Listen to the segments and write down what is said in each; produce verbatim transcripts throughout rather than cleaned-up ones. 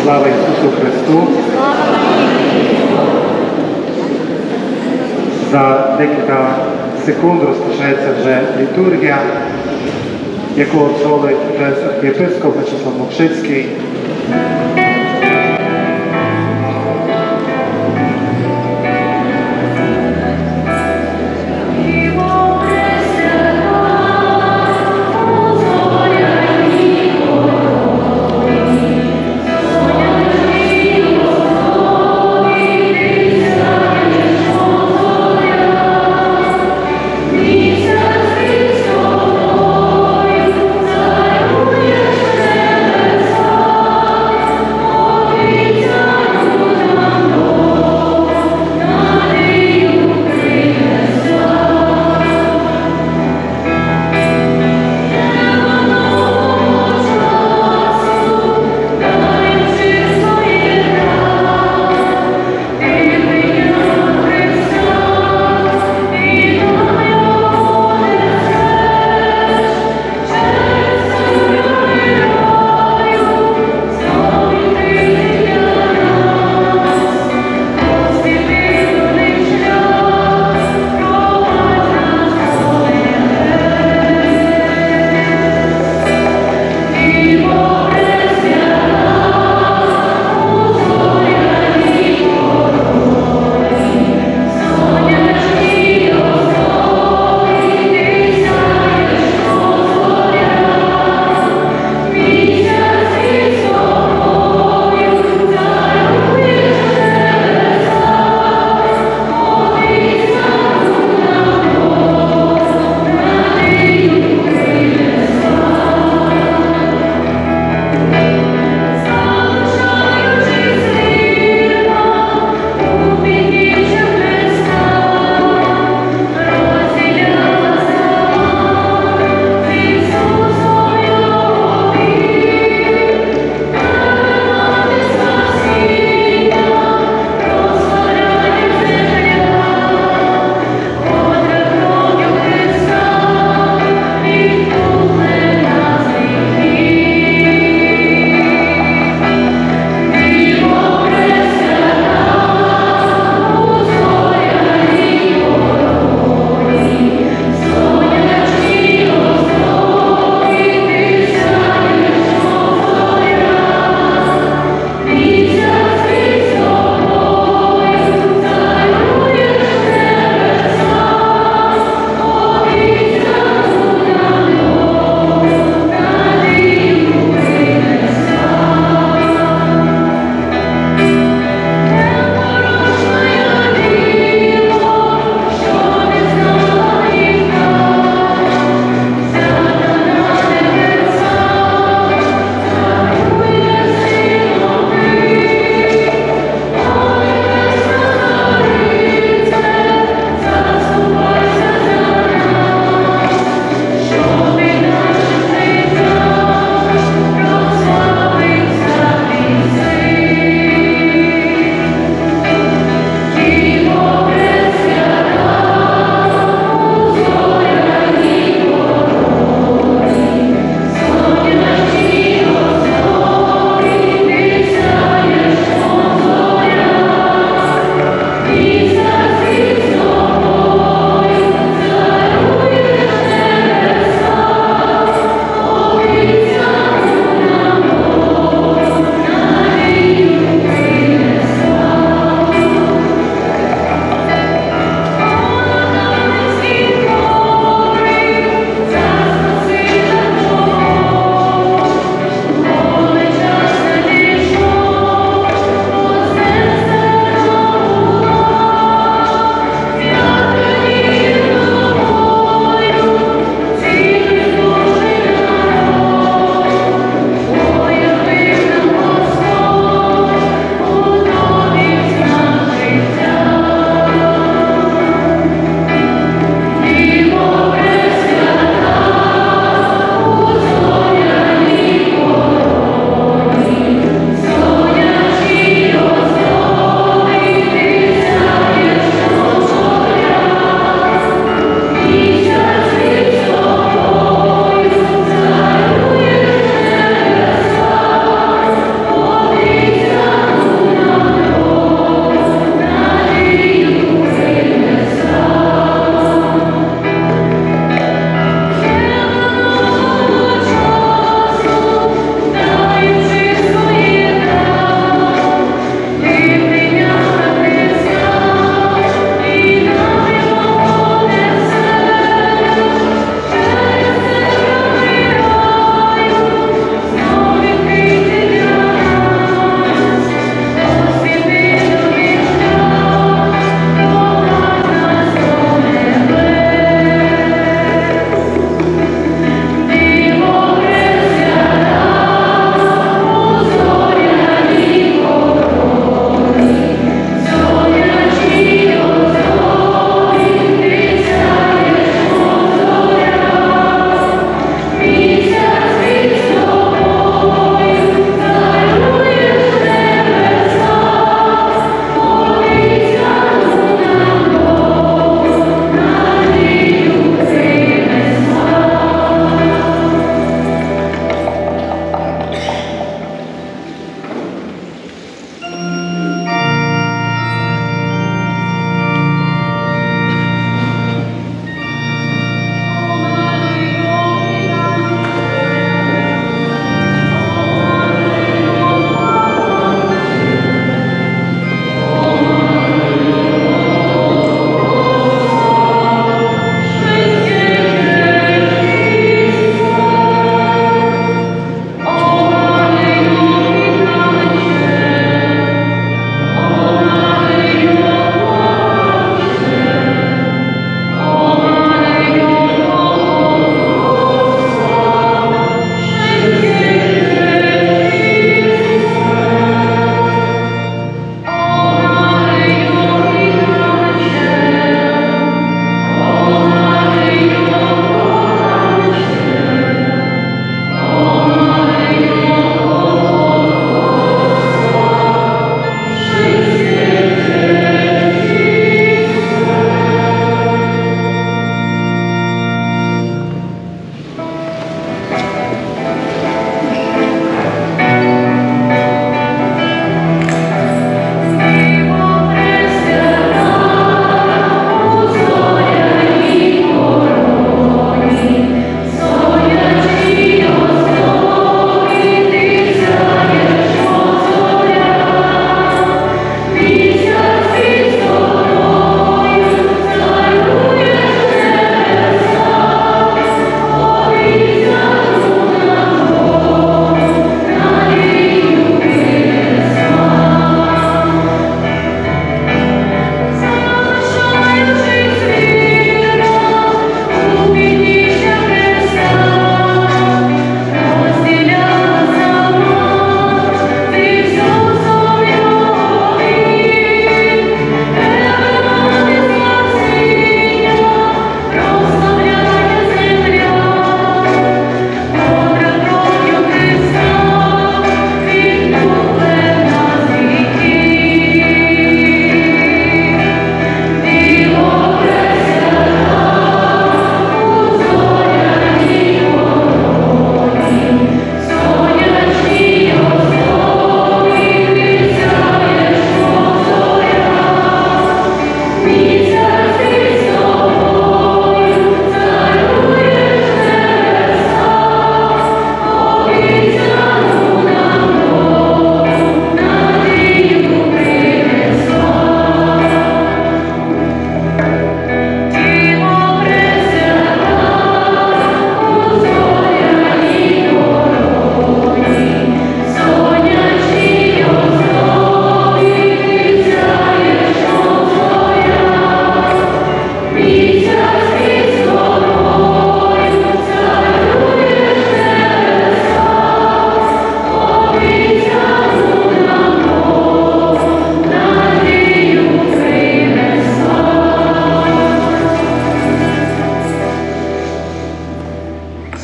Слава Ісусу Христу! За декілька секунд розпочнеться вже літургія, яку очолить вже архієпископ Вячеслав Мокшицький.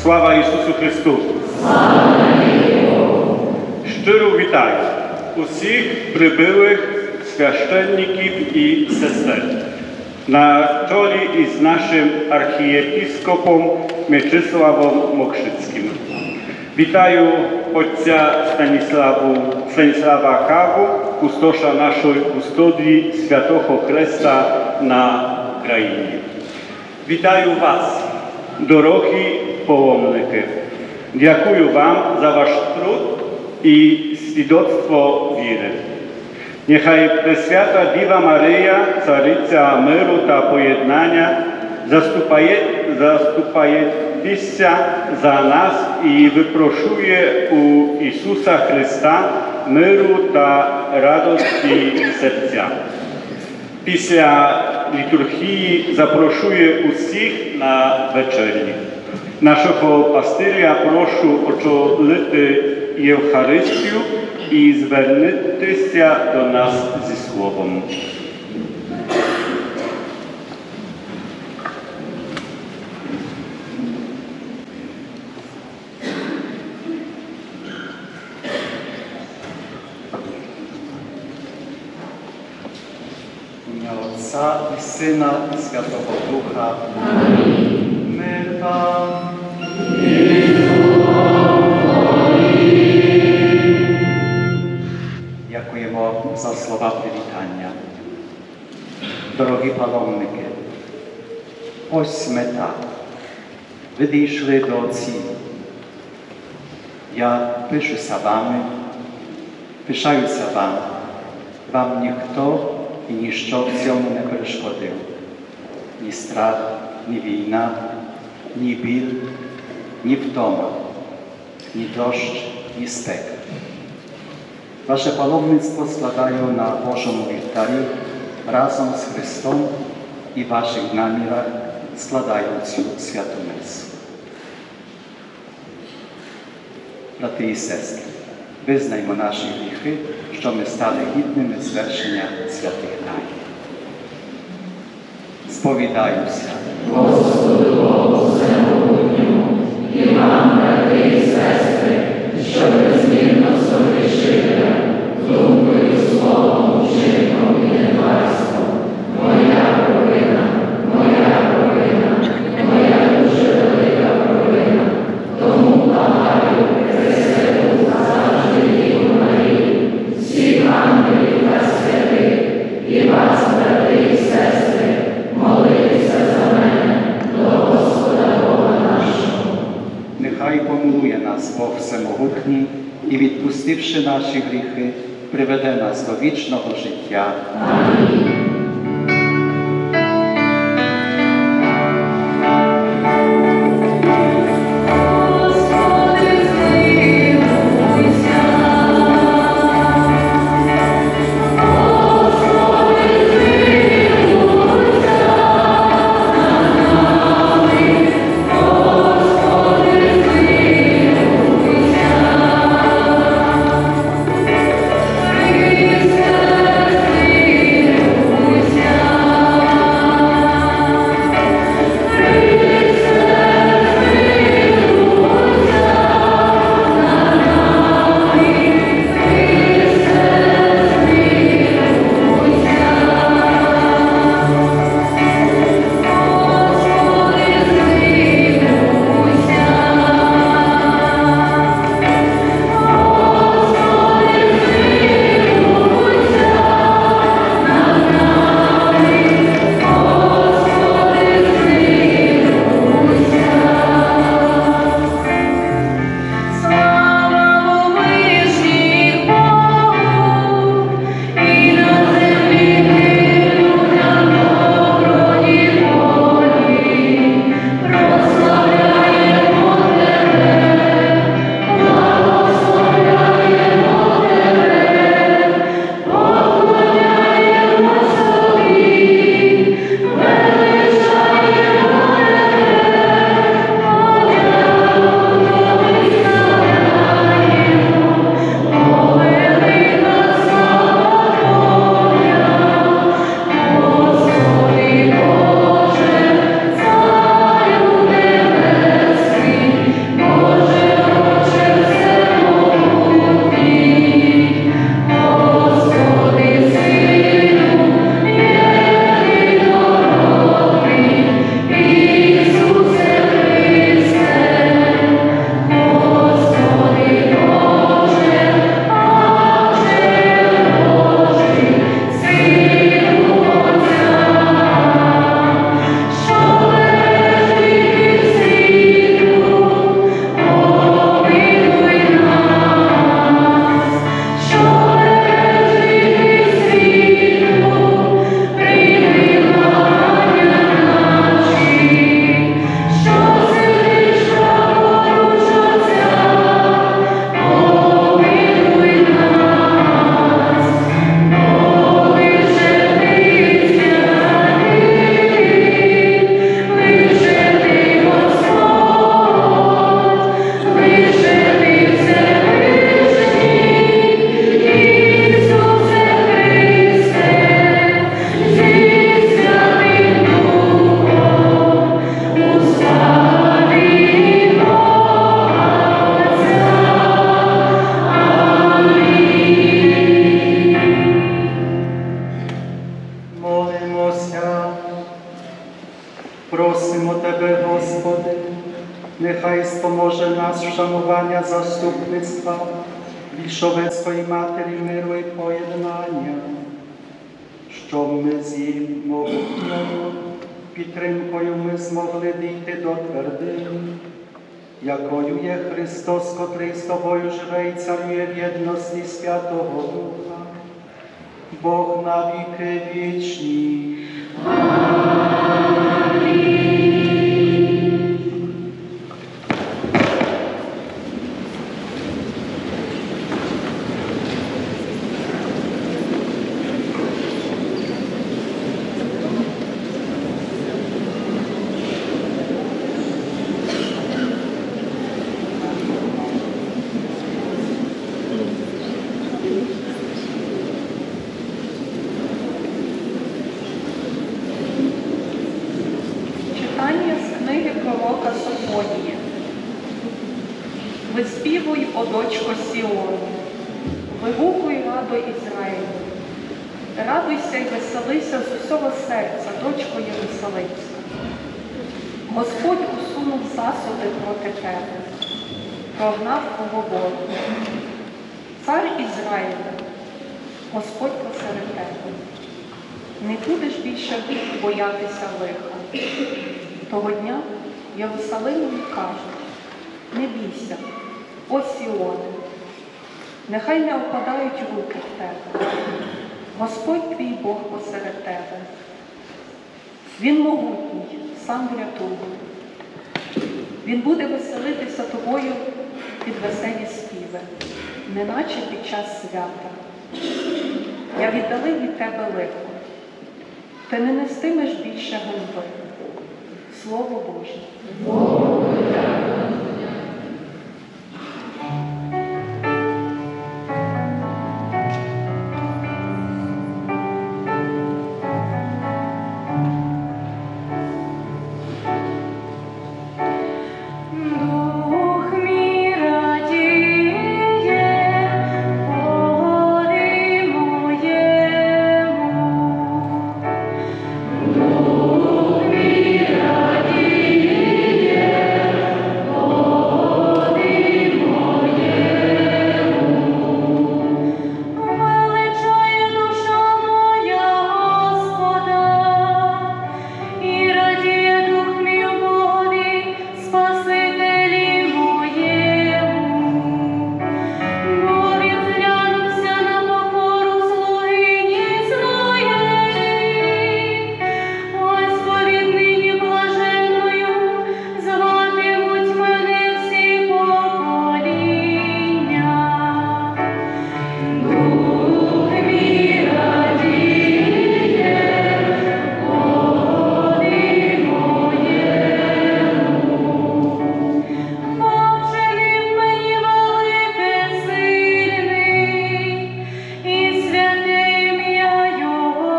Слава Ісусу Христу! Щиро вітаю усіх прибулих священників і сестер на чолі із нашим архієпископом Мечиславом Мокшицьким. Вітаю отця Станіславу, Станіслава Каву, кустоша нашої кустодії Святого Хреста на країні. Вітаю вас, дорогі паломники. Дякую вам за ваш труд і свідоцтво віри. Нехай Пресвята Діва Марія, Цариця миру та поєднання, заступає, заступається за нас і випрошує у Ісуса Христа миру та радості серця. Після літургії запрошує усіх на вечерю. Нашого пастиря прошу очолити Євхаристію і звернутися до нас зі словом. Ім'я Отця і Сина і Святого Духа. Амінь. Мир вам. Дякуємо за слова привітання. Дорогі паломники, ось мета. Ви дійшли до цілі. Я пишуся вами, пишаюся вами. Вам ніхто і ніщо в цьому не перешкодив. Ні страх, ні війна, ні біль, ні втома, ні дощ, ні спека. Ваше паломництво складаю на Божому вівтарі разом з Христом і в ваших намірах складаю цю святу месу. Брати і сестри, визнаймо наші гріхи, що ми стали гідними звершення святих таїн. Сповідаюся Господу Богу Всемогутньому і вам, брати і сестри, що безмірно согрішили думкою, словом, вчинком і недбальством. Моя провина, моя провина, моя дуже велика провина. Тому благаю Пресвяту завжди Діву Марію, всіх ангелів та святих, і вас, брати і сестри, молитися за мене до Господа Бога нашого. Нехай помилує нас Бог Всемогутній і, відпустивши наші гріхи, приведе нас до вічного життя. Амінь. Please, Просимо Тебе, Господи, нехай споможе нас вшанування заступництва Вільшовецької Матері миру і поєднання, щоб ми з її могутньою підтримкою ми змогли дійти до твердині, якою є Христос, котрий з Тобою живе і царює в єдності Святого Духа, Бог на віки вічні. Читання з книги пророка Софонії. Виспівуй, о дочко Сіону, вигукуй, радо Ізраїлю. Радуйся й веселися з усього серця, дочко Єрусалимська. Господь усунув засуди проти тебе, прогнав твого ворога. Цар Ізраїля, Господь посеред тебе. Не будеш більше боятися лиха. Того дня Єрусалимові кажуть: не бійся, о Сіоне, нехай не опадають руки в тебе. Господь твій Бог посеред тебе. Він могутній, сам врятує. Він буде веселитися тобою під веселі співи, неначе під час свята. Я віддалив від тебе лихо. Ти не нестимеш більше ганьби. Слово Боже. Дух мій радіє, Богові моєму. Дух мій радіє, Богові моєму. Величає душа моя Господа, і радіє дух мій у Богові, Спасителі моєму. Бо він зглянувся на покору слугині своєї. Ось бо віднині блаженною зватимуть мене всі покоління. Дух мій радіє, Богові моєму. Бог чинив мені велике сильний, і святе ім'я Його,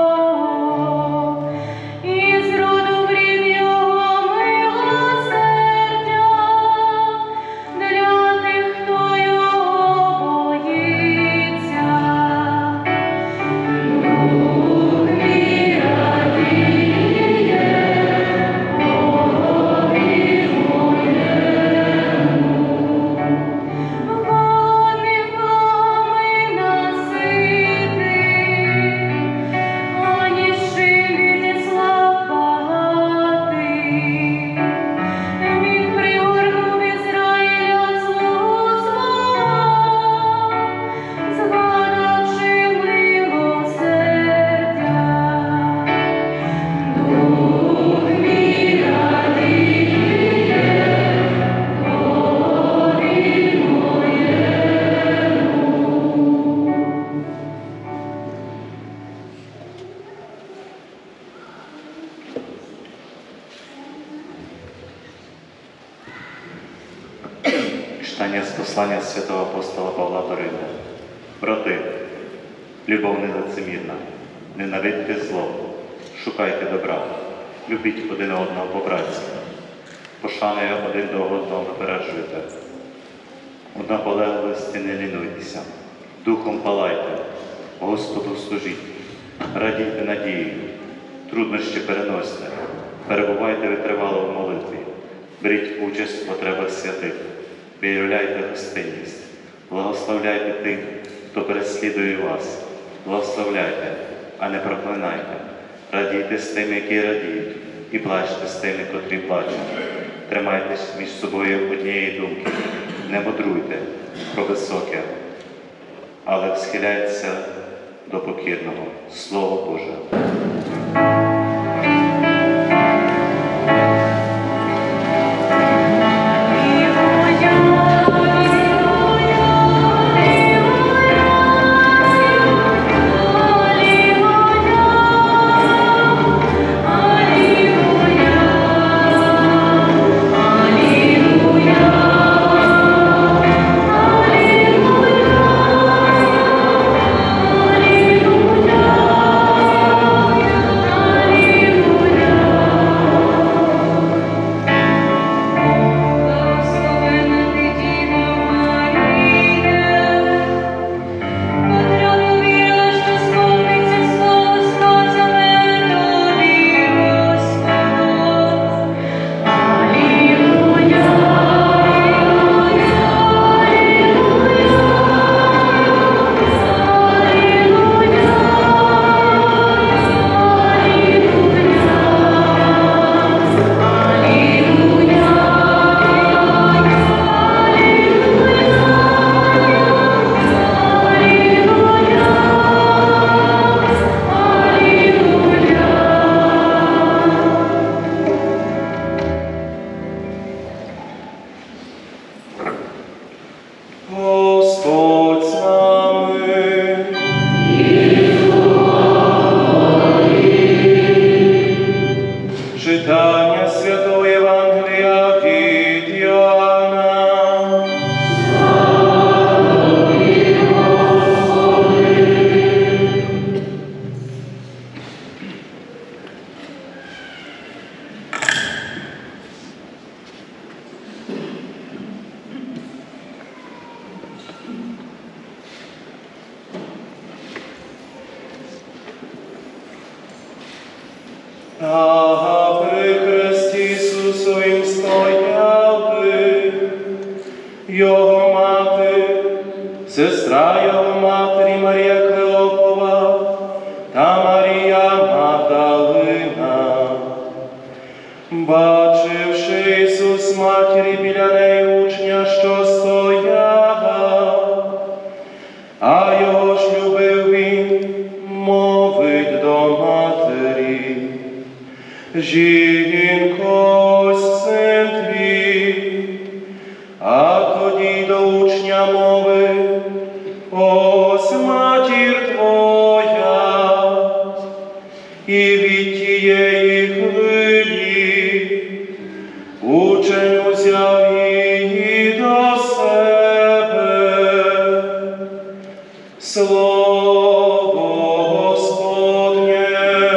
і з роду в рід Його милосердя для тих, хто Його боїться. Дух мій радіє, Богові моєму. Голодних благами наситий, а ніжчим відіслав багатий. Він пригорнув Ізраїля свого свого, згадавши милосердя. Дух мій радіє, Богові моєму. Читання з послання святого апостола Павла до Римлян. Брати, любов не лицемірна, ненавидьте зло, шукайте добра, любіть один одного по-братськи, пошаною один до одного випереджуйте. У наполегливості не лінуйтеся, духом палайте, Господу служіть, радійте надією, труднощі переносьте, Перебувайте витривало в молитві, беріть участь в потребах святих, виявляйте гостинність, благословляйте тих, хто переслідує вас, благословляйте, а не проклинайте, радійте з тими, які радіють, і плачте з тими, котрі плачуть. Тримайтесь між собою однієї думки, не мудруйте про високе, але схиляйтеся до покірного. Слово Боже. Читання Святого Євангелія від Йоанна. А при Христі Ісусовім стояли Його мати, сестра Його матері Марія Клеопова та Марія Магдалина. Бачивши Ісус матері біля неї учня, що стояла, а його ж любив він, мовить до матері: жінко, син твій. А тоді до учня мовив: ось матір твоя. І від тієї хвилі учень узяв її до себе. Слово Господнє.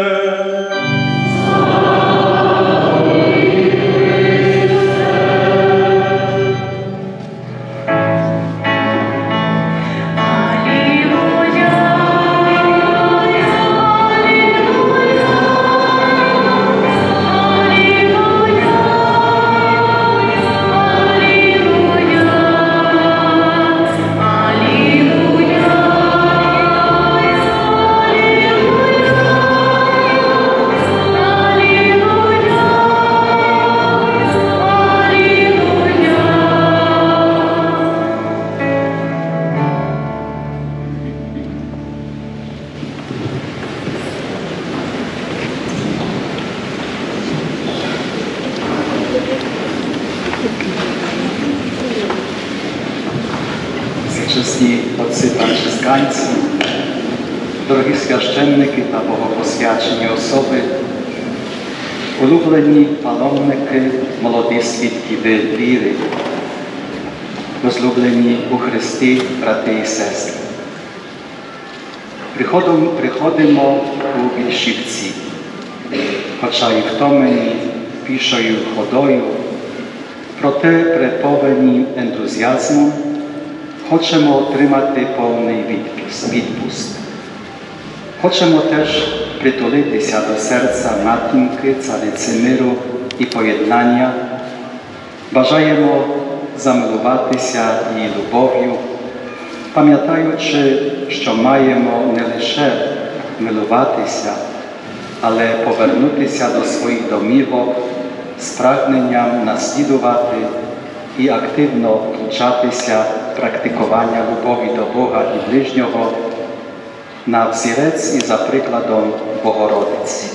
Всечесні отці францисканці, дорогі священники та богопосвячені особи, улюблені паломники, молоді свідки віри, возлюблені у Христі брати і сестри. Приходимо, приходимо у Більшівці, хоча і втомлені пішою ходою, проте переповнені ентузіазмом хочемо отримати повний відпуст. Хочемо теж притулитися до серця матінки, цариці миру і поєднання. Бажаємо замилуватися її любов'ю, пам'ятаючи, що маємо не лише милуватися, але повернутися до своїх домівок з прагненням наслідувати і активно включатися в практикування любові до Бога і ближнього на взірець і за прикладом Богородиці.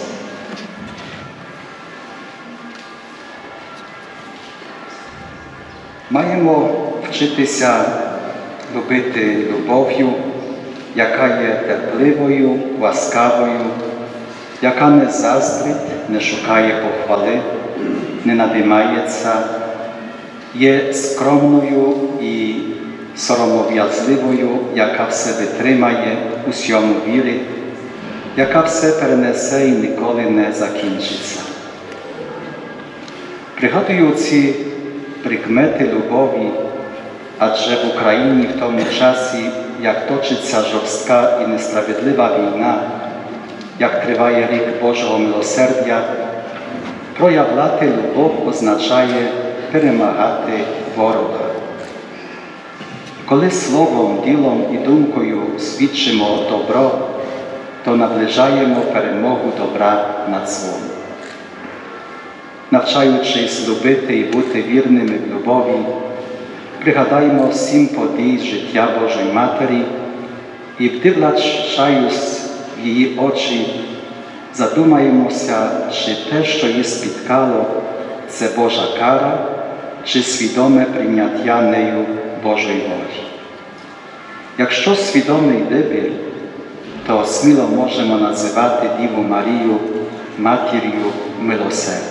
Маємо вчитися любити любов'ю, яка є терпливою, ласкавою, яка не заздрить, не шукає похвали, не надимається, є скромною і соромов'язливою, яка все витримає, усьому вірить, яка все перенесе і ніколи не закінчиться. Пригадую ці прикмети любові, адже в Україні в тому часі, як точиться жорстка і несправедлива війна, як триває рік Божого милосердя, проявляти любов означає перемагати ворога. Коли словом, ділом і думкою свідчимо добро, то наближаємо перемогу добра над злом. Навчаючись любити і бути вірними в любові, пригадаємо сім подій життя Божої Матері і, вдивлячись в її очі, задумаємося, чи те, що її спіткало, це Божа кара, чи свідоме прийняття нею Божої волі. Якщо свідомий вибір, то сміло можемо називати Діву Марію матір'ю милосердя.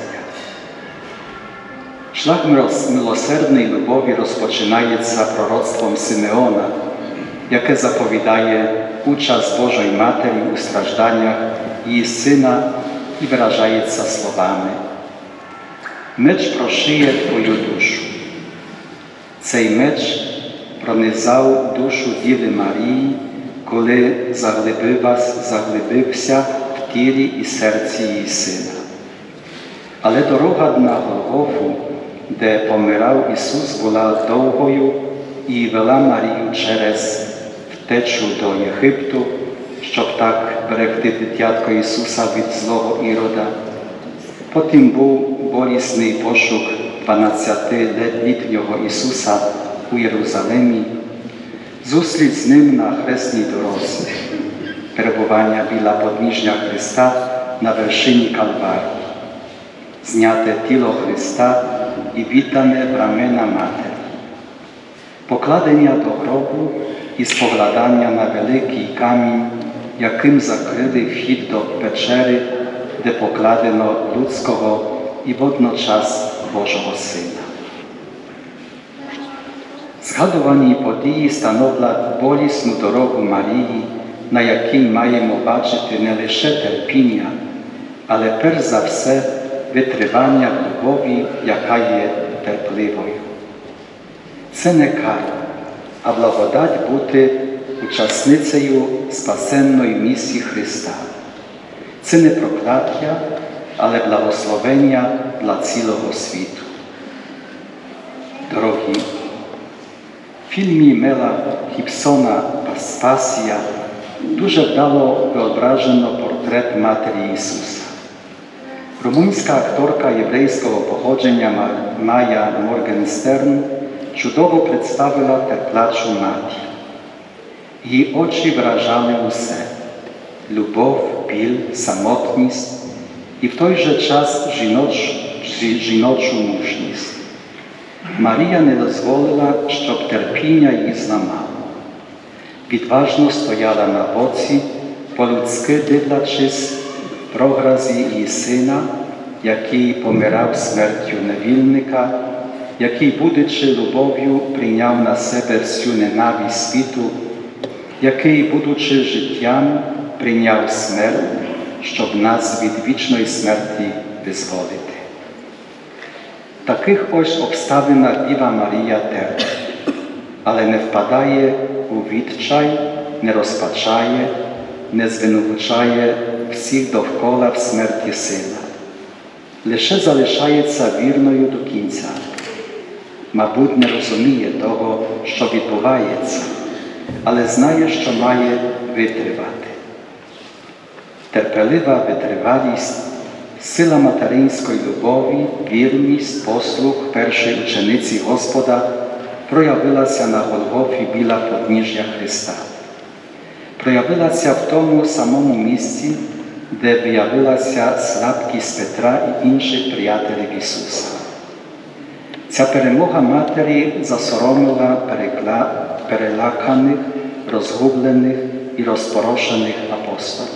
Шлях милосердної любові розпочинається пророцтвом Симеона, яке заповідає участь Божої Матері у стражданнях її сина і виражається словами: «Меч прошиє твою душу». Цей меч пронизав душу Діви Марії, коли заглибився в тілі і серці її сина. Але дорога на Голгофу, де помирав Ісус, була довгою і вела Марію через втечу до Єгипту, щоб так берегти дитятко Ісуса від злого Ірода. Потім був болісний пошук дванадцятилітнього Ісуса у Єрусалимі, зустріч з Ним на хресній дорозі, перебування біля подніжжя Христа на вершині Кальварії, зняте тіло Христа і віддане в рамена Матері, покладення до гробу і споглядання на великий камінь, яким закрили вхід до печери, де покладено людського і водночас Божого Сина. Згадувані події становлять болісну дорогу Марії, на якій маємо бачити не лише терпіння, але перш за все витривання в любові, яка є терпливою. Це не кара, а благодать бути учасницею спасенної місії Христа. Це не прокляття, але благословення для цілого світу. Дорогі, в фільмі Мела Гібсона «Пасія» дуже вдало виображено портрет Матері Ісуса. Румунська акторка єврейського походження Майя Моргенстерн чудово представила терплячу матір. Її очі виражали усе – любов, біль, самотність і в той же час жіноч, жіночу мужність. Марія не дозволила, щоб терпіння її зламало. Відважно стояла на боці, по-людськи дивлячись програзі її сина, який помирав смертю невільника, який, будучи любов'ю, прийняв на себе всю ненависть світу, який, будучи життям, прийняв смерть, щоб нас від вічної смерті визволити. В таких ось обставинах Діва Марія терпить, але не впадає у відчай, не розпачає, не звинувачає всіх довкола в смерті сина. Лише залишається вірною до кінця. Мабуть, не розуміє того, що відбувається, але знає, що має витривати. Терпелива витривалість, сила материнської любові, вірність, послух першої учениці Господа проявилася на Голгофі біля подніжжя Христа. Проявилася в тому самому місці, де виявилася слабкість Петра і інших приятелів Ісуса. Ця перемога Матері засоромила перекла... переляканих, розгублених і розпорошених апостолів.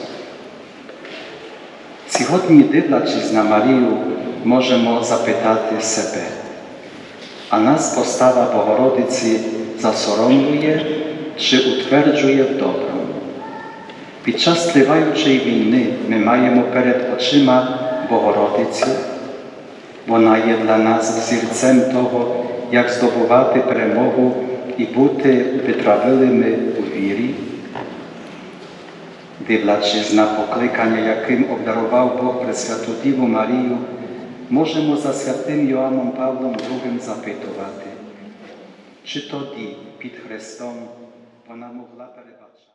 Сьогодні, дивлячись на Марію, можемо запитати себе, а нас постава Богородиці засоромлює чи утверджує в доброму? Під час триваючої війни ми маємо перед очима Богородицю. Вона є для нас взірцем того, як здобувати перемогу і бути витривалими у вірі. Дивлячись на покликання, яким обдарував Бог Пресвяту Діву Марію, можемо за святим Йоанном Павлом другим запитувати, чи тоді під Христом вона могла перебачати.